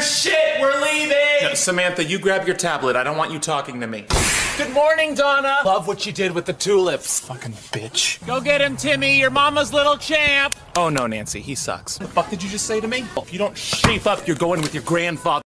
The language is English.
shit. We're leaving. No, Samantha, you grab your tablet. I don't want you talking to me. Good morning, Donna. Love what you did with the tulips. Fucking bitch. Go get him, Timmy. Your mama's little champ. Oh no, Nancy, he sucks. What the fuck did you just say to me? If you don't shape up, you're going with your grandfather.